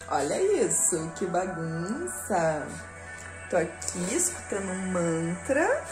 Olha isso, que bagunça! Tô aqui escutando um mantra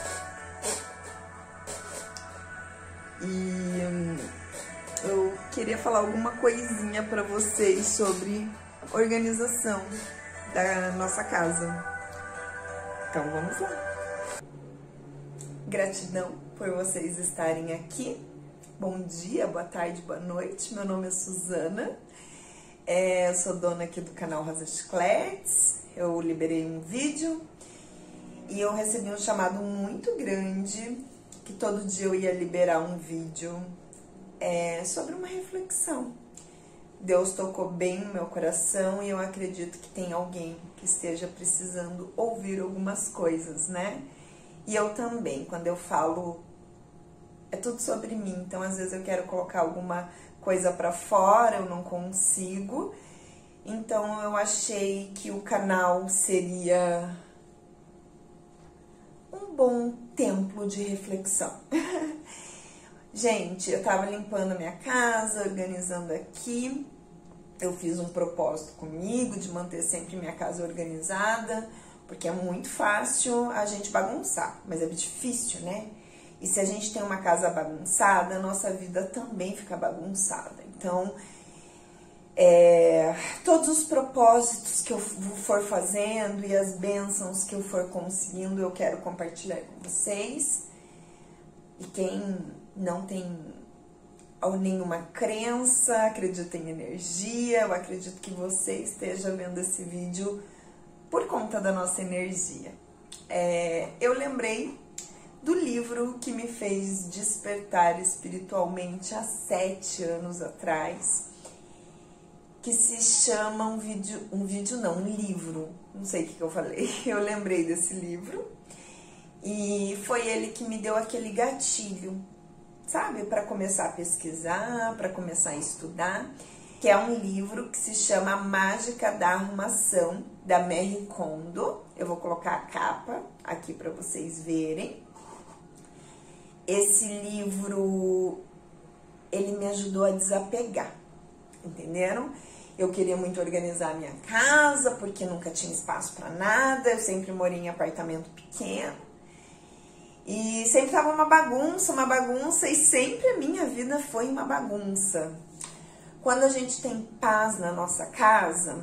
e eu queria falar alguma coisinha pra vocês sobre organização da nossa casa. Então vamos lá. Gratidão por vocês estarem aqui. Bom dia, boa tarde, boa noite. Meu nome é Suzana. Eu sou dona aqui do canal Rosa Chicletes. Eu liberei um vídeo e eu recebi um chamado muito grande que todo dia eu ia liberar um vídeo sobre uma reflexão. Deus tocou bem no meu coração e eu acredito que tem alguém que esteja precisando ouvir algumas coisas, né? E eu também, quando eu falo, é tudo sobre mim, então às vezes eu quero colocar alguma coisa pra fora, eu não consigo. Então eu achei que o canal seria um bom templo de reflexão. Gente, eu tava limpando a minha casa, organizando aqui. Eu fiz um propósito comigo de manter sempre minha casa organizada, porque é muito fácil a gente bagunçar, mas é difícil, né? E se a gente tem uma casa bagunçada, a nossa vida também fica bagunçada. Então, todos os propósitos que eu for fazendo e as bênçãos que eu for conseguindo, eu quero compartilhar com vocês. E quem não tem nenhuma crença, acredita em energia, eu acredito que você esteja vendo esse vídeo por conta da nossa energia. Eu lembrei do livro que me fez despertar espiritualmente há 7 anos atrás, que se chama um livro, não sei o que eu falei, eu lembrei desse livro, e foi ele que me deu aquele gatilho, sabe, para começar a pesquisar, para começar a estudar, que é um livro que se chama A Mágica da Arrumação, da Marie Kondo. Eu vou colocar a capa aqui para vocês verem. Esse livro, ele me ajudou a desapegar, entenderam? Eu queria muito organizar a minha casa, porque nunca tinha espaço para nada, eu sempre morei em apartamento pequeno. E sempre tava uma bagunça, e sempre a minha vida foi uma bagunça. Quando a gente tem paz na nossa casa,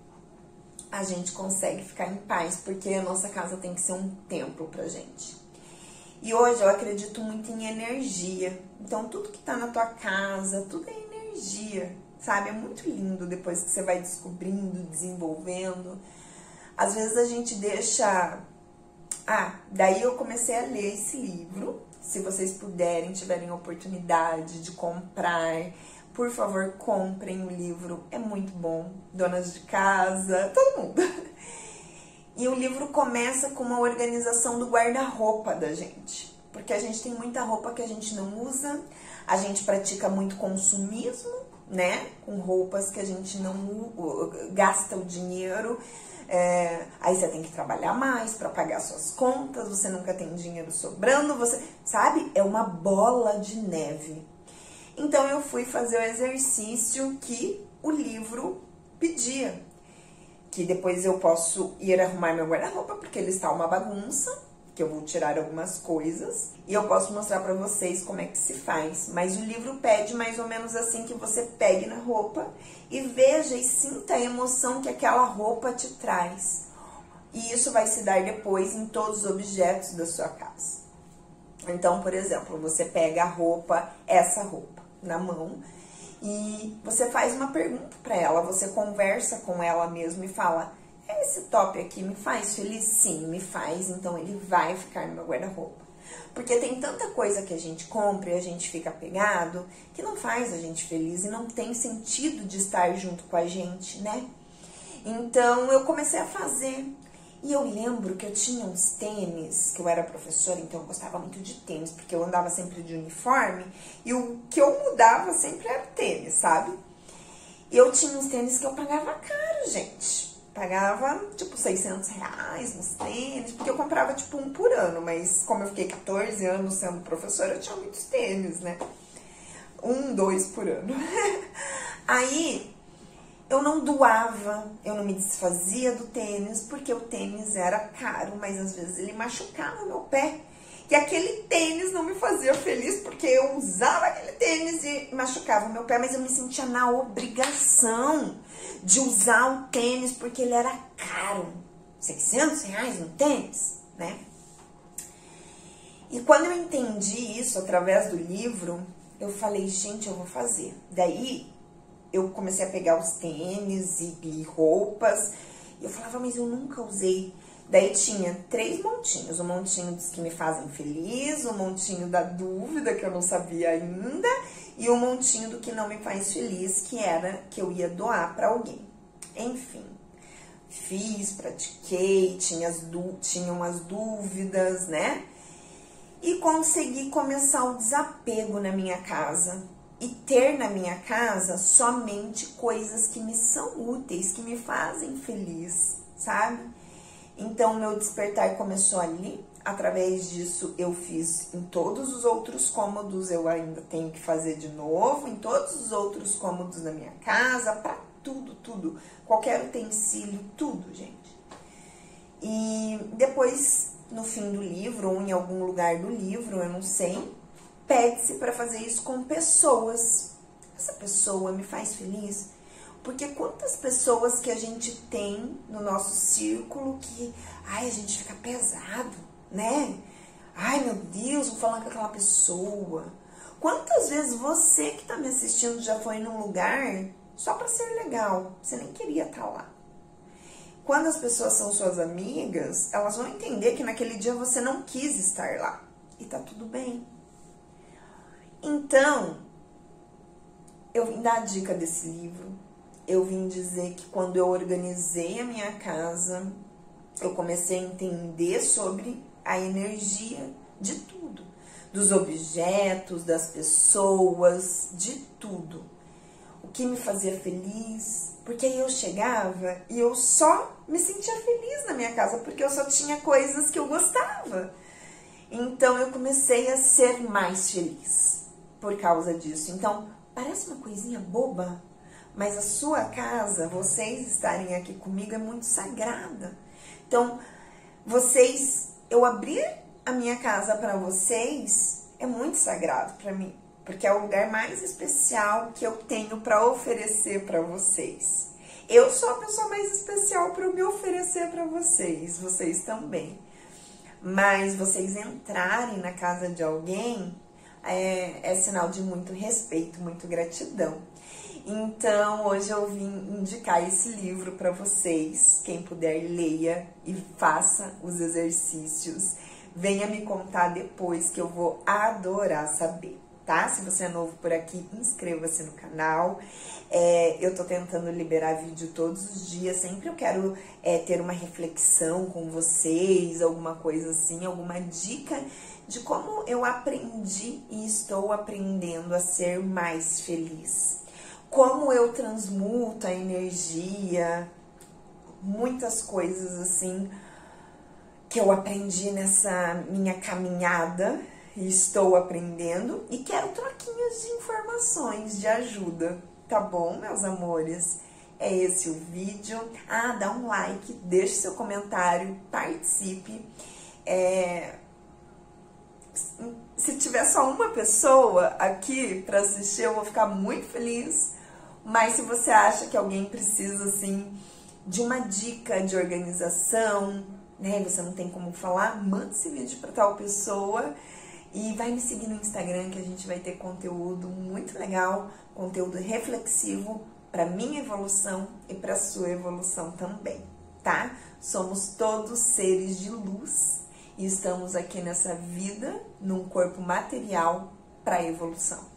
a gente consegue ficar em paz, porque a nossa casa tem que ser um templo pra gente. E hoje eu acredito muito em energia. Então tudo que tá na tua casa, tudo é energia, sabe? É muito lindo depois que você vai descobrindo, desenvolvendo. Às vezes a gente deixa... daí eu comecei a ler esse livro. Se vocês puderem, tiverem oportunidade de comprar, por favor, comprem o livro. É muito bom. Donas de casa, todo mundo. E o livro começa com uma organização do guarda-roupa da gente. Porque a gente tem muita roupa que a gente não usa, a gente pratica muito consumismo, né? Com roupas que a gente não gasta o dinheiro. Aí você tem que trabalhar mais para pagar suas contas, você nunca tem dinheiro sobrando, sabe? É uma bola de neve. Então eu fui fazer o exercício que o livro pedia. Que depois eu posso ir arrumar meu guarda-roupa, porque ele está uma bagunça, que eu vou tirar algumas coisas, e eu posso mostrar pra vocês como é que se faz. Mas o livro pede mais ou menos assim, que você pegue na roupa e veja e sinta a emoção que aquela roupa te traz. E isso vai se dar depois em todos os objetos da sua casa. Então, por exemplo, você pega a roupa, essa roupa, na mão, e você faz uma pergunta para ela, você conversa com ela mesmo e fala: esse top aqui me faz feliz? Sim, me faz, então ele vai ficar no meu guarda-roupa. Porque tem tanta coisa que a gente compra e a gente fica apegado que não faz a gente feliz e não tem sentido de estar junto com a gente, né? Então eu comecei a fazer. E eu lembro que eu tinha uns tênis, que eu era professora, então eu gostava muito de tênis, porque eu andava sempre de uniforme, e o que eu mudava sempre era tênis, sabe? E eu tinha uns tênis que eu pagava caro, gente. Pagava, tipo, 600 reais nos tênis, porque eu comprava, tipo, um por ano, mas como eu fiquei 14 anos sendo professora, eu tinha muitos tênis, né? 1, 2 por ano. Aí, Eu não doava, eu não me desfazia do tênis, porque o tênis era caro, mas às vezes ele machucava o meu pé. E aquele tênis não me fazia feliz, porque eu usava aquele tênis e machucava o meu pé, mas eu me sentia na obrigação de usar o tênis, porque ele era caro. R$600 no tênis, né? E quando eu entendi isso através do livro, eu falei, gente, eu vou fazer. Daí eu comecei a pegar os tênis e roupas, e eu falava, mas eu nunca usei. Daí tinha 3 montinhos, o montinho dos que me fazem feliz, o montinho da dúvida, que eu não sabia ainda, e o montinho do que não me faz feliz, que era que eu ia doar para alguém. Enfim, fiz, pratiquei, tinham as dúvidas, né? E consegui começar o desapego na minha casa e ter na minha casa somente coisas que me são úteis, que me fazem feliz, sabe? Então, meu despertar começou ali. Através disso, eu fiz em todos os outros cômodos, eu ainda tenho que fazer de novo, em todos os outros cômodos da minha casa, pra tudo, qualquer utensílio, tudo, gente. E depois, no fim do livro, ou em algum lugar do livro, eu não sei, pede-se para fazer isso com pessoas. Essa pessoa me faz feliz? Porque quantas pessoas que a gente tem no nosso círculo que, ai, a gente fica pesado, né? Ai, meu Deus, vou falar com aquela pessoa. Quantas vezes você que tá me assistindo já foi num lugar só para ser legal? Você nem queria estar lá. Quando as pessoas são suas amigas, elas vão entender que naquele dia você não quis estar lá. E tá tudo bem. Então, eu vim dar a dica desse livro. Eu vim dizer que quando eu organizei a minha casa, eu comecei a entender sobre a energia de tudo. Dos objetos, das pessoas, de tudo. O que me fazia feliz. Porque aí eu chegava e eu só me sentia feliz na minha casa, porque eu só tinha coisas que eu gostava. Então eu comecei a ser mais feliz por causa disso. Então, parece uma coisinha boba, mas a sua casa, vocês estarem aqui comigo é muito sagrada. Então, eu abrir a minha casa para vocês é muito sagrado para mim, porque é o lugar mais especial que eu tenho para oferecer para vocês. Eu sou a pessoa mais especial para me oferecer para vocês, vocês também. Mas vocês entrarem na casa de alguém é sinal de muito respeito, muito gratidão. Então, hoje eu vim indicar esse livro para vocês. Quem puder, leia e faça os exercícios. Venha me contar depois, que eu vou adorar saber, tá? Se você é novo por aqui, inscreva-se no canal. Eu tô tentando liberar vídeo todos os dias. Sempre eu quero ter uma reflexão com vocês, alguma coisa assim, alguma dica de como eu aprendi e estou aprendendo a ser mais feliz. Como eu transmuto a energia, muitas coisas assim que eu aprendi nessa minha caminhada e estou aprendendo, e quero troquinhas de informações, de ajuda, tá bom, meus amores? É esse o vídeo. Dá um like, deixe seu comentário, participe. Se tiver só uma pessoa aqui para assistir, eu vou ficar muito feliz. Mas se você acha que alguém precisa, assim, de uma dica de organização, né, você não tem como falar, manda esse vídeo para tal pessoa e vai me seguir no Instagram, que a gente vai ter conteúdo muito legal, conteúdo reflexivo para minha evolução e para sua evolução também, tá? Somos todos seres de luz e estamos aqui nessa vida, num corpo material, para evolução.